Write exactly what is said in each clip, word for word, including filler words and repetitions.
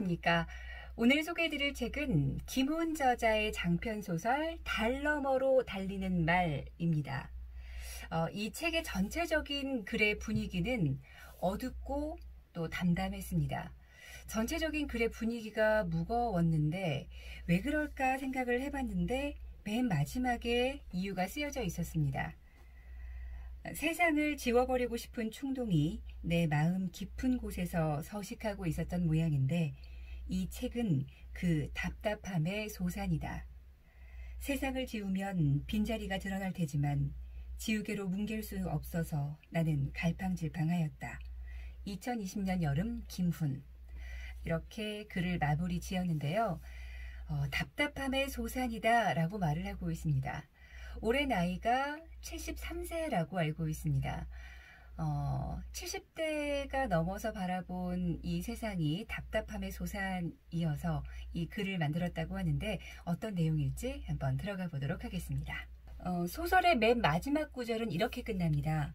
안녕하십니까. 오늘 소개해드릴 책은 김훈 저자의 장편소설 달 너머로 달리는 말입니다. 어, 이 책의 전체적인 글의 분위기는 어둡고 또 담담했습니다. 전체적인 글의 분위기가 무거웠는데 왜 그럴까 생각을 해봤는데 맨 마지막에 이유가 쓰여져 있었습니다. 세상을 지워버리고 싶은 충동이 내 마음 깊은 곳에서 서식하고 있었던 모양인데 이 책은 그 답답함의 소산이다. 세상을 지우면 빈자리가 드러날 테지만 지우개로 뭉갤 수 없어서 나는 갈팡질팡하였다. 이천이십 년 여름 김훈. 이렇게 글을 마무리 지었는데요. 어, 답답함의 소산이다 라고 말을 하고 있습니다. 올해 나이가 칠십삼 세라고 알고 있습니다. 어, 칠십 대가 넘어서 바라본 이 세상이 답답함의 소산이어서 이 글을 만들었다고 하는데 어떤 내용일지 한번 들어가 보도록 하겠습니다. 어, 소설의 맨 마지막 구절은 이렇게 끝납니다.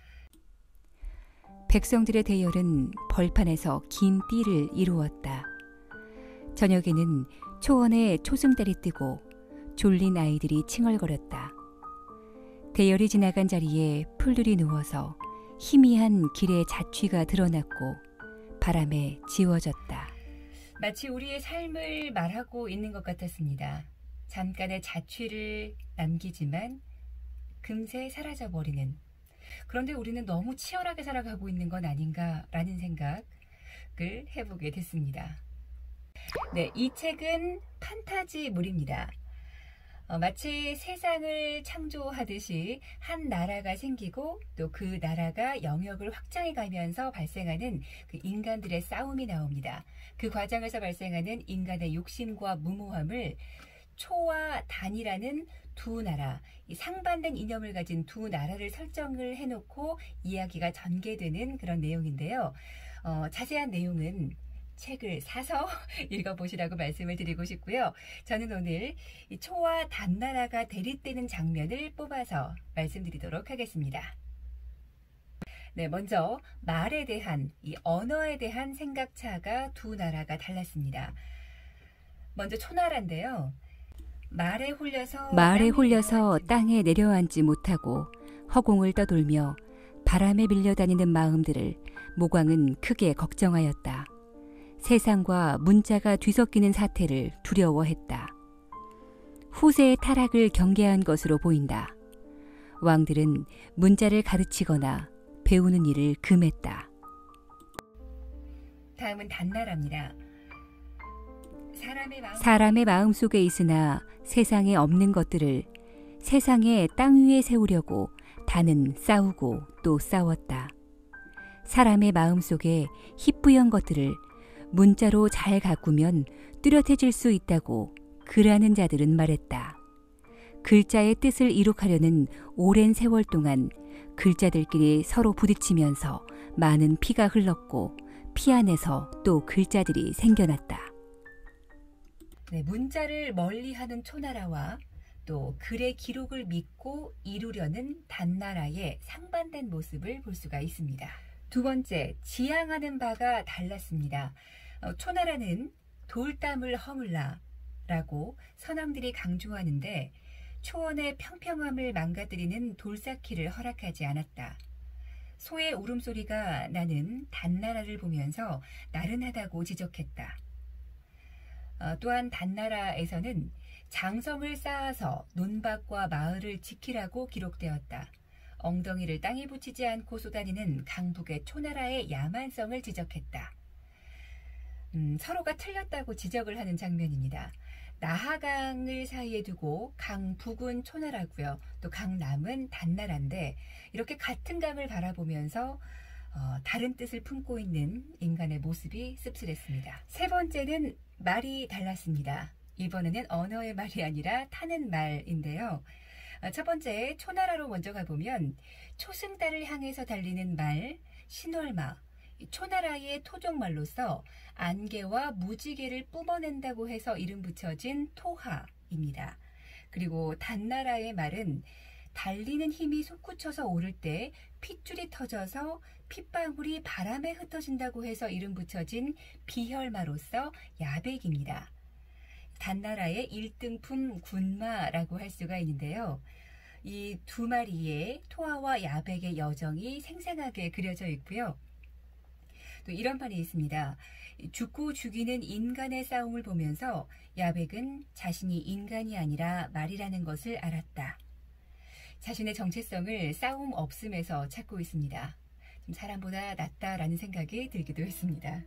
백성들의 대열은 벌판에서 긴 띠를 이루었다. 저녁에는 초원에 초승달이 뜨고 졸린 아이들이 칭얼거렸다. 대열이 지나간 자리에 풀들이 누워서 희미한 길의 자취가 드러났고 바람에 지워졌다. 마치 우리의 삶을 말하고 있는 것 같았습니다. 잠깐의 자취를 남기지만 금세 사라져버리는. 그런데 우리는 너무 치열하게 살아가고 있는 건 아닌가라는 생각을 해보게 됐습니다. 네, 이 책은 판타지물입니다. 어, 마치 세상을 창조하듯이 한 나라가 생기고 또 그 나라가 영역을 확장해 가면서 발생하는 그 인간들의 싸움이 나옵니다. 그 과정에서 발생하는 인간의 욕심과 무모함을 초와 단이라는 두 나라, 이 상반된 이념을 가진 두 나라를 설정을 해놓고 이야기가 전개되는 그런 내용인데요. 어, 자세한 내용은 책을 사서 읽어보시라고 말씀을 드리고 싶고요. 저는 오늘 이 초와 단나라가 대립되는 장면을 뽑아서 말씀드리도록 하겠습니다. 네, 먼저 말에 대한, 이 언어에 대한 생각차가 두 나라가 달랐습니다. 먼저 초나라인데요. 말에 홀려서 말에 홀려서 땅에 내려앉지 못하고 허공을 떠돌며 바람에 밀려다니는 마음들을 모광은 크게 걱정하였다. 세상과 문자가 뒤섞이는 사태를 두려워했다. 후세의 타락을 경계한 것으로 보인다. 왕들은 문자를 가르치거나 배우는 일을 금했다. 다음은 단나라입니다. 사람의 마음, 사람의 마음속에 있으나 세상에 없는 것들을 세상에 땅 위에 세우려고 단은 싸우고 또 싸웠다. 사람의 마음속에 희뿌연 것들을 문자로 잘 가꾸면 뚜렷해질 수 있다고 글하는 자들은 말했다. 글자의 뜻을 이룩하려는 오랜 세월 동안 글자들끼리 서로 부딪히면서 많은 피가 흘렀고 피 안에서 또 글자들이 생겨났다. 네, 문자를 멀리하는 초나라와 또 글의 기록을 믿고 이루려는 단나라의 상반된 모습을 볼 수가 있습니다. 두 번째, 지향하는 바가 달랐습니다. 어, 초나라는 돌담을 허물라 라고 선왕들이 강조하는데 초원의 평평함을 망가뜨리는 돌쌓기를 허락하지 않았다. 소의 울음소리가 나는 단나라를 보면서 나른하다고 지적했다. 어, 또한 단나라에서는 장성을 쌓아서 논밭과 마을을 지키라고 기록되었다. 엉덩이를 땅에 붙이지 않고 쏘다니는 강북의 초나라의 야만성을 지적했다. 음, 서로가 틀렸다고 지적을 하는 장면입니다. 나하강을 사이에 두고 강북은 초나라고요. 또 강남은 단나라인데 이렇게 같은 강을 바라보면서 어, 다른 뜻을 품고 있는 인간의 모습이 씁쓸했습니다. 세 번째는 말이 달랐습니다. 이번에는 언어의 말이 아니라 타는 말인데요. 어, 첫 번째 초나라로 먼저 가보면 초승달을 향해서 달리는 말 신월마, 초나라의 토종말로서 안개와 무지개를 뿜어낸다고 해서 이름 붙여진 토하입니다. 그리고 단나라의 말은 달리는 힘이 솟구쳐서 오를 때 핏줄이 터져서 핏방울이 바람에 흩어진다고 해서 이름 붙여진 비혈마로서 야백입니다. 단나라의 일등품 군마라고 할 수가 있는데요. 이 두 마리의 토아와 야백의 여정이 생생하게 그려져 있고요. 또 이런 말이 있습니다. 죽고 죽이는 인간의 싸움을 보면서 야백은 자신이 인간이 아니라 말이라는 것을 알았다. 자신의 정체성을 싸움 없음에서 찾고 있습니다. 좀 사람보다 낫다라는 생각이 들기도 했습니다.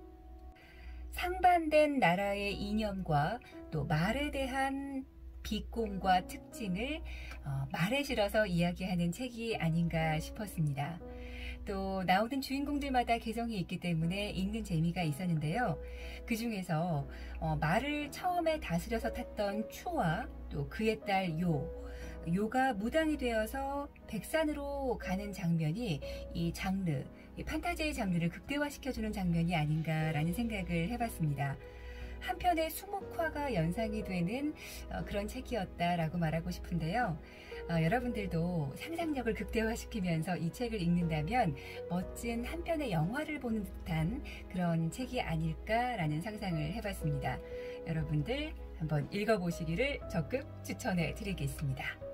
상반된 나라의 이념과 또 말에 대한 비공과 특징을 어, 말에 실어서 이야기하는 책이 아닌가 싶었습니다. 또 나오는 주인공들마다 개성이 있기 때문에 읽는 재미가 있었는데요. 그 중에서 어, 말을 처음에 다스려서 탔던 추와 또 그의 딸 요, 요가 무당이 되어서 백산으로 가는 장면이 이 장르, 이 판타지의 장르를 극대화시켜주는 장면이 아닌가라는 생각을 해봤습니다. 한편의 수묵화가 연상이 되는 그런 책이었다라고 말하고 싶은데요. 어, 여러분들도 상상력을 극대화시키면서 이 책을 읽는다면 멋진 한편의 영화를 보는 듯한 그런 책이 아닐까라는 상상을 해봤습니다. 여러분들 한번 읽어보시기를 적극 추천해 드리겠습니다.